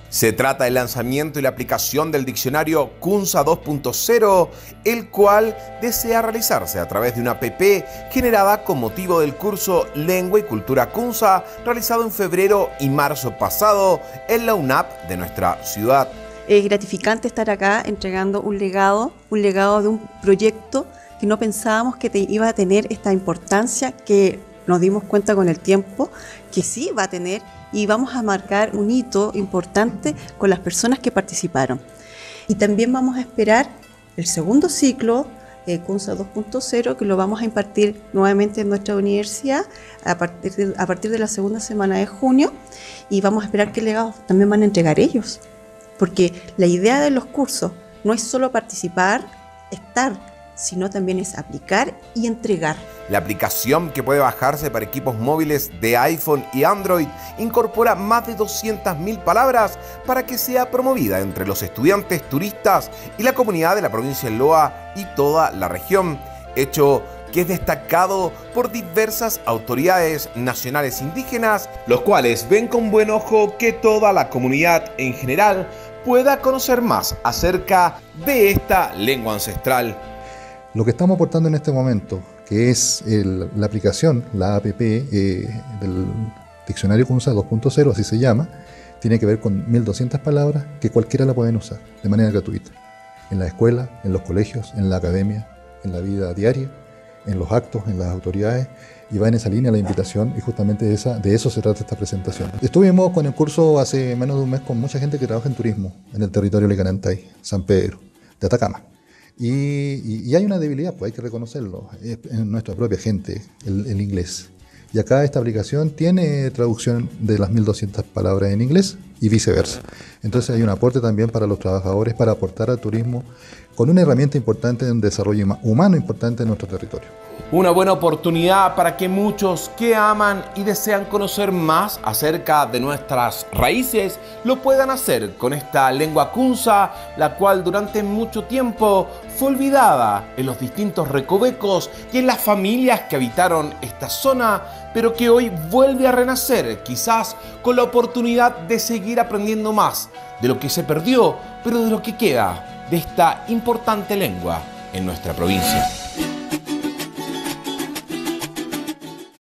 Se trata del lanzamiento y la aplicación del diccionario Kunza 2.0, el cual desea realizarse a través de una app generada con motivo del curso Lengua y Cultura Kunza, realizado en febrero y marzo pasado en la UNAP de nuestra ciudad. Es gratificante estar acá entregando un legado de un proyecto que no pensábamos que iba a tener esta importancia, que nos dimos cuenta con el tiempo que sí va a tener, y vamos a marcar un hito importante con las personas que participaron. Y también vamos a esperar el segundo ciclo, Kunza 2.0, que lo vamos a impartir nuevamente en nuestra universidad a partir de la segunda semana de junio, y vamos a esperar qué legados también van a entregar ellos. Porque la idea de los cursos no es solo participar, estar, sino también es aplicar y entregar. La aplicación, que puede bajarse para equipos móviles de iPhone y Android, incorpora más de 200.000 palabras para que sea promovida entre los estudiantes, turistas y la comunidad de la provincia de Loa y toda la región, hecho que es destacado por diversas autoridades nacionales indígenas, los cuales ven con buen ojo que toda la comunidad en general pueda conocer más acerca de esta lengua ancestral. Lo que estamos aportando en este momento, que es la aplicación, la app del Diccionario Kunza 2.0, así se llama, tiene que ver con 1.200 palabras que cualquiera la pueden usar de manera gratuita. En la escuela, en los colegios, en la academia, en la vida diaria, en los actos, en las autoridades, y va en esa línea la invitación, y justamente de eso se trata esta presentación. Estuvimos con el curso hace menos de un mes con mucha gente que trabaja en turismo en el territorio de Licanantay, San Pedro, de Atacama. Y hay una debilidad, pues hay que reconocerlo, en nuestra propia gente, el inglés. Y acá esta aplicación tiene traducción de las 1.200 palabras en inglés y viceversa. Entonces hay un aporte también para los trabajadores para aportar al turismo con una herramienta importante de un desarrollo humano importante en nuestro territorio. Una buena oportunidad para que muchos que aman y desean conocer más acerca de nuestras raíces lo puedan hacer con esta lengua Kunza, la cual durante mucho tiempo fue olvidada en los distintos recovecos y en las familias que habitaron esta zona, pero que hoy vuelve a renacer, quizás con la oportunidad de seguir aprendiendo más de lo que se perdió, pero de lo que queda de esta importante lengua en nuestra provincia.